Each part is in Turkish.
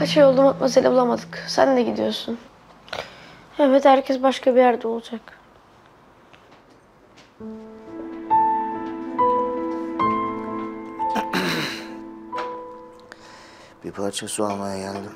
Kaç ay oldu Matmazel'i bulamadık. Sen de gidiyorsun. Evet, herkes başka bir yerde olacak. Bir parça su almaya geldim.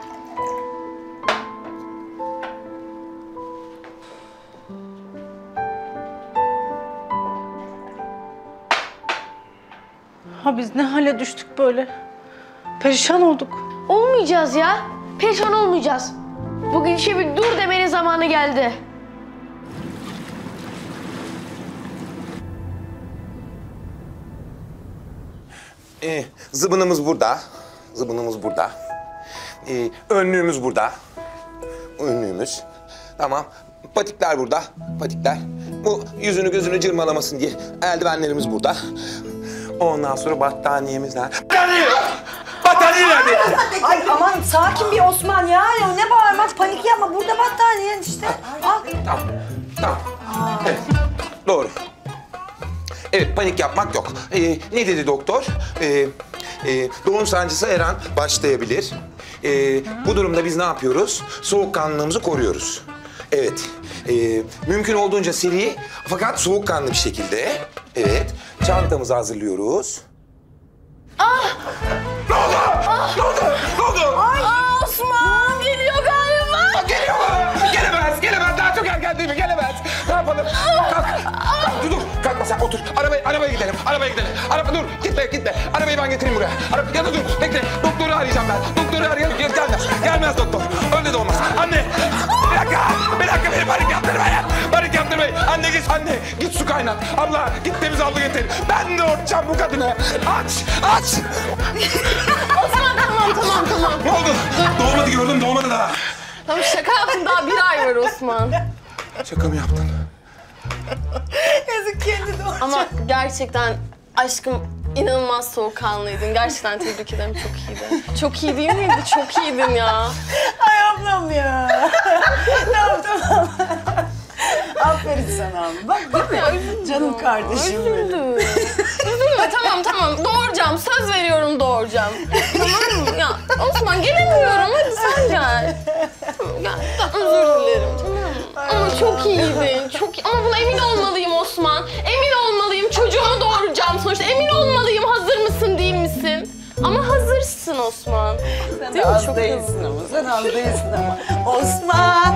Ha biz ne hale düştük böyle? Perişan olduk. Olmayacağız ya. Perişan olmayacağız. Bugün işe bir dur demenin zamanı geldi. Zıbınımız burada. Zıbınımız burada. Önlüğümüz burada. Önlüğümüz. Tamam. Patikler burada. Patikler. Bu yüzünü gözünü cırmalamasın diye eldivenlerimiz burada. Ondan sonra battaniyemiz nerede? Battaniye! Battaniye nerede? Ay aman sakin bir Osman ya. Ya ne bağırmak, panik yapma. Burada battaniyen işte. Al. Tamam. Tamam. Evet. Doğru. Evet, panik yapmak yok. Ne dedi doktor? Doğum sancısı her an başlayabilir. Bu durumda biz ne yapıyoruz? Soğukkanlılığımızı koruyoruz. Evet. Mümkün olduğunca seri fakat soğukkanlı bir şekilde. Evet. Çantamızı hazırlıyoruz. Ne oldu? Ne oldu? Ne oldu? Osman geliyor galiba. Geliyor mu? Gelemez, gelemez. Daha çok erken değil mi? Gelemez. Ne yapalım? Kalk. Dur, dur. Kalkma sen, otur. Arabaya gidelim. Arabaya gidelim. Dur, gitme, gitme. Arabayı ben getireyim buraya. Ya da dur, bekle. Doktoru arayacağım ben. Doktoru arayalım. Gelmez. Gelmez doktor. Öyle de olmaz. Anne. Bir dakika. Bir dakika, beni panik yaptırmayın. Panik yaptırmayın. Anne git, anne. Git su kaynat. Abla, git temiz havlu getir. Ben de örteceğim bu kadını. Aç. Osman tamam. Ne oldu? Doğmadı gördüm, doğmadı daha. Tamam şaka yaptım, daha bir ay var Osman. Şaka mı yaptın? Yazık kendi doğru. Ama gerçekten aşkım inanılmaz soğukkanlıydın. Gerçekten tebrik ederim, çok iyiydin. Çok iyi değil miydi? Çok iyiydin ya. Ay ablam ya. Tamam. Aferin sana abla. Bak değil mi? Canım kardeşim benim. Üzülme, tamam. Doğuracağım, söz veriyorum doğuracağım. Tamam mı? Ya Osman gelemiyorum, hadi sen gel. Tamam, gel. Özür dilerim, tamam mı? Ama çok iyiydin, Ama buna emin olmalıyım Osman. Emin olmalıyım, çocuğumu doğuracağım sonuçta. Emin olmalıyım, hazır mısın, değil misin? Ama hazırsın Osman. Sen Değil de mi? az Çok değilsin ama. Sen az değilsin ama. Osman.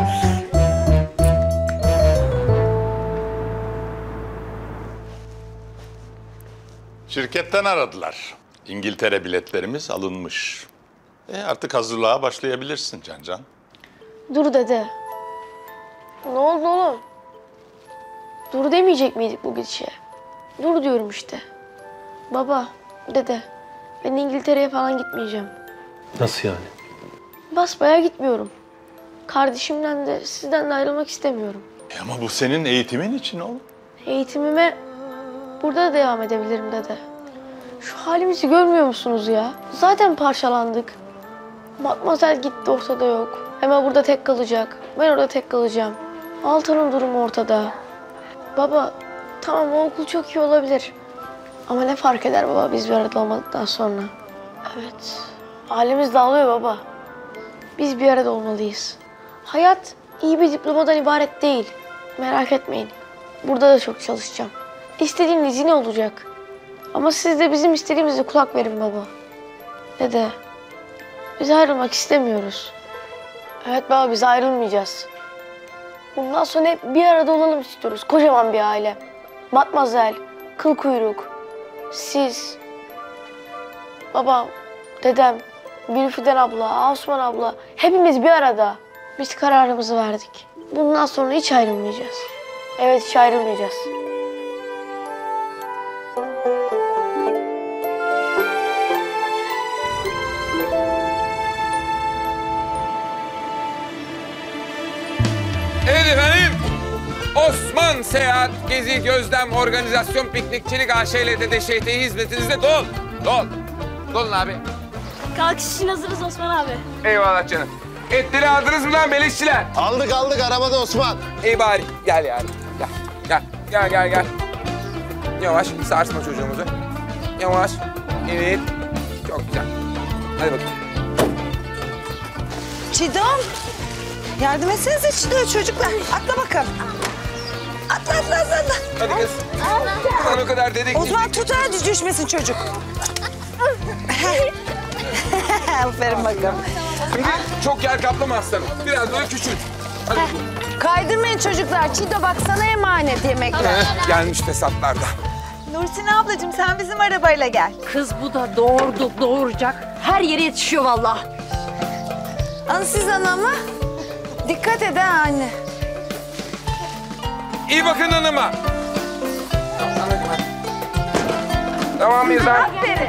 Şirketten aradılar. İngiltere biletlerimiz alınmış. Artık hazırlığa başlayabilirsin Cancan. Dur dede. Ne oldu oğlum? Dur demeyecek miydik bu gidişe? Dur diyorum işte. Baba, dede, ben İngiltere'ye falan gitmeyeceğim. Nasıl yani? Basbayağı gitmiyorum. Kardeşimden de sizden de ayrılmak istemiyorum. Ama bu senin eğitimin için oğlum. Eğitimime burada da devam edebilirim dede. Şu halimizi görmüyor musunuz ya? Zaten parçalandık. Matmazel gitti, ortada yok. Hemen burada tek kalacak. Ben orada tek kalacağım. Altan'ın durumu ortada. Baba, tamam o okul çok iyi olabilir. Ama ne fark eder baba biz bir arada olmadıktan sonra? Evet, ailemiz dağılıyor baba. Biz bir arada olmalıyız. Hayat iyi bir diplomadan ibaret değil. Merak etmeyin. Burada da çok çalışacağım. İstediğiniz yine olacak. Ama siz de bizim istediğimize kulak verin baba. Dede, biz ayrılmak istemiyoruz. Evet baba, biz ayrılmayacağız. Bundan sonra hep bir arada olalım istiyoruz. Kocaman bir aile. Matmazel, Kıl Kuyruk, siz, babam, dedem, Gülfiden abla, Osman abla, hepimiz bir arada. Biz kararımızı verdik. Bundan sonra hiç ayrılmayacağız. Evet, hiç ayrılmayacağız. Evet efendim. Osman Seyahat, Gezi, Gözlem, Organizasyon, Piknikçilik, AŞLT'de ŞT'yi hizmetinizde dol. Dolun abi. Kalkış için hazırız Osman abi. Eyvallah canım. Etleri aldınız mı lan beleşçiler? Aldık arabada Osman. İyi bari. Gel yani. Gel. Yavaş, sarsma çocuğumuzu. Yavaş. Evet. Çok güzel. Hadi bakayım. Çiğdem. Yardım etsenize Çiğdem çocuklar. Atla bakalım. Atla atla atla. atla. Hadi kız. Ulan o kadar dedik. Osman tut hadi düşmesin çocuk. Aferin bakalım. Şimdi çok yer kaplama aslanım. Biraz daha küçült. Hadi. Kaydırmayın çocuklar. Çiğdem bak sana emanet yemekler. Gelmiş fesatlar da. Nursin ablacığım sen bizim arabayla gel. Kız bu da doğuracak. Her yere yetişiyor vallahi. Alın siz anama. Dikkat et ha anne. İyi bakın hanıma. Tamam mıyız lan?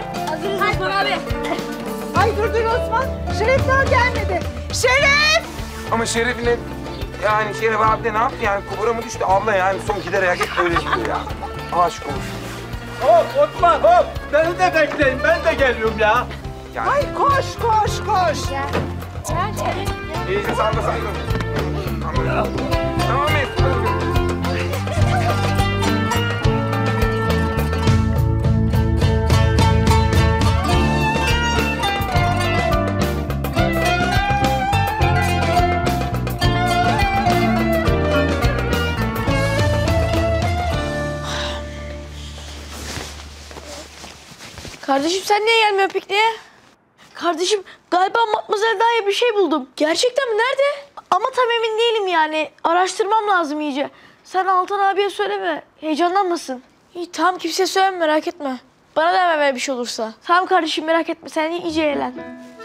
Ay dur dur Osman. Şeref daha gelmedi. Şeref! Ama Şeref'in yani Şeref abi de ne yaptı yani kubura mı düştü abla yani son gider ayak hep böyle gidiyor ya. Aşık olsun. Hop Osman hop. Beni de bekleyin ben de geliyorum ya. Yani. Ay koş koş koş. İyice salla salla. Tamam mıyız? Kardeşim sen niye gelmiyorsun pikniğe? Kardeşim galiba Matmazel Da'ya bir şey buldum. Gerçekten mi? Nerede? Ama tam emin değilim yani. Araştırmam lazım iyice. Sen Altan abiye söyleme. Heyecanlanmasın. İyi tamam kimseye söyleme merak etme. Bana da hemen bir şey olursa. Tamam kardeşim merak etme sen iyice eğlen.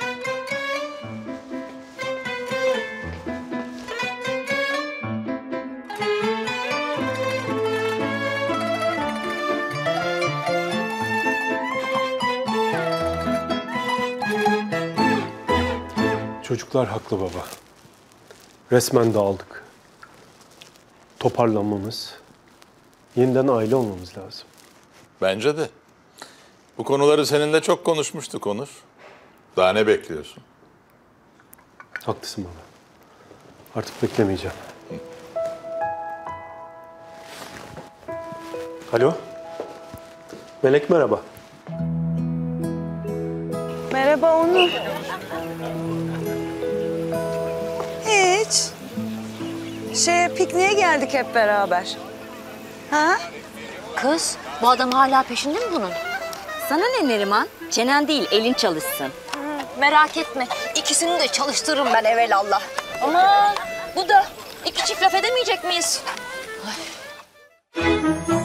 Çocuklar haklı baba. Resmen dağıldık. Toparlanmamız, yeniden aile olmamız lazım. Bence de. Bu konuları seninle çok konuşmuştuk Onur. Daha ne bekliyorsun? Haklısın baba. Artık beklemeyeceğim. Alo? Melek merhaba. Merhaba Onur. Hiç. Pikniğe geldik hep beraber. Ha? Kız bu adam hala peşinde mi bunun? Sana ne Neriman? Çenen değil elin çalışsın. Merak etme. İkisini de çalıştırırım ben evelallah. Aman bu da iki çift laf edemeyecek miyiz? Ay.